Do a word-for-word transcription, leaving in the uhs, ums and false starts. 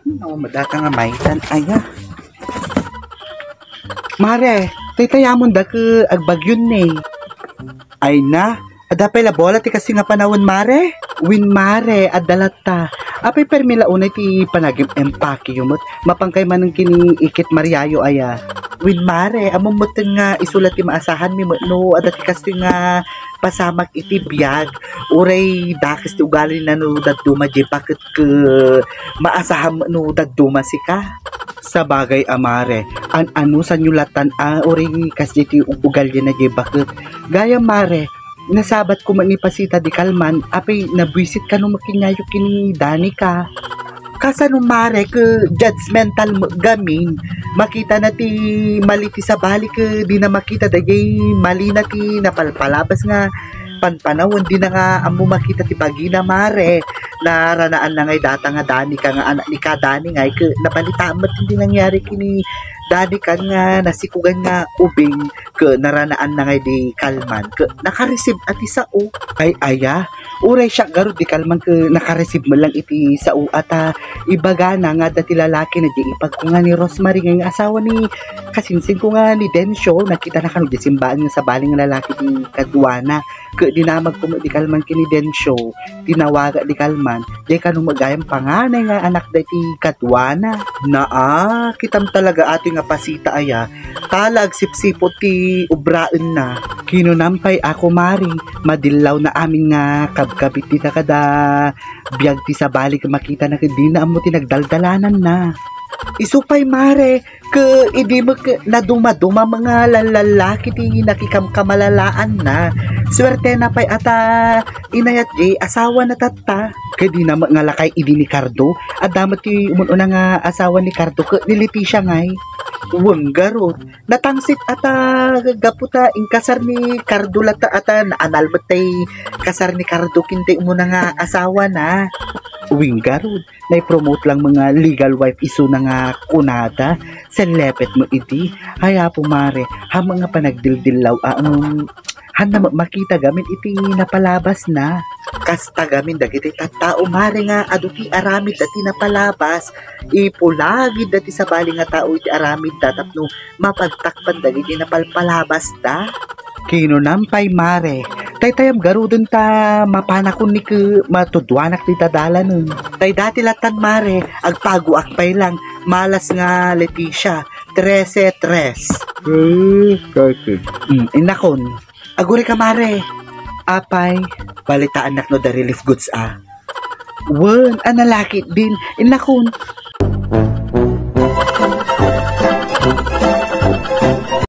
No, madaka nga maitan. Aya. Mare, taytayamon da ke agbagyon ne. Ay na, adapay la bola ti kasi nga panahon mare. Win mare, adalata. Apay permila unay ti panagim empake yumot. Mapangkay man ng kini ikit mariayo aya. Win mare, among mo nga isulat ti maasahan mi mo no. Adati kasi nga pasamak iti biyag. Uray dakis ti ugali na no daduma di bakit ke maasahan mo no daduma si ka. Sa bagay amare, an ano sa nyulatan a uray kasi ti ugal di na di bakit. Gaya mare, nasabat ko manipasita di kalman, apay nabwisit ka nung makinyayo kini Dani ka. Kasano mare ke judgmental mo gamin, makita na ti mali ti sa balik ke di na makita dagay mali na ti napalpalabas nga panpanawon di na nga amo makita ti bagina mare naranaan na ngay data nga Dani ka nga anak ni ka Dani ngay ke napalitaan mo hindi nangyari kini Dani ka nga nasikugan nga ubing ke naranaan na ngay di kalman ke nakareceive ati sao ay aya uray siya garo di kalman ke nakareceive mo lang iti sao ata ibaga na nga dati lalaki na di ipag ko nga ni Rosemary nga yung asawa ni kasinsin ko nga ni Densyo nakita na kanong di simbaan nga sa baling lalaki di Kadwana ke dinamag ko di kalman kini Densyo tinawaga di kalman di kanong magayang panganay nga anak dati Kadwana na ah kitam talaga ating nga pasita aya talag sipsipot ti ubraan na kinunampay ako mari madilaw na amin nga kabkabit ti kada biyag ti sa balik makita na di na amo ti nagdaldalanan na isupay mare ke idi mo ke naduma-duma mga lalaki ti nakikamkamalalaan na swerte na pay ata inayat di asawa na tata ke di na nga lakay idi ni Cardo adamat ti umuno nga asawa ni Cardo ke niliti siya ngay wenggarot natangsit ata gaputa inkasar ni Cardo lata ata naanalmat tay kasar ni Cardo kinte mo na nga asawa na winggarod na promote lang mga legal wife iso na nga kunada sa lepet mo iti haya po mare ha mga panagdildilaw ang han na makita gamin iti napalabas na kasta gamin dagiti tattao mare nga aduti aramid dati napalabas ipulagid dati sa bali nga tao iti aramid datapno mapagtakpan dagiti napalpalabas da kinunampay mare taytayam garudon ta mapanakon ni ke matudwanak ti dadala nun tay dati latan mare agpago akpay lang malas nga Leticia trese tres eh kaki mm, inakon aguri ka mare apay balitaan nak no the relief goods ah wen analaki din inakon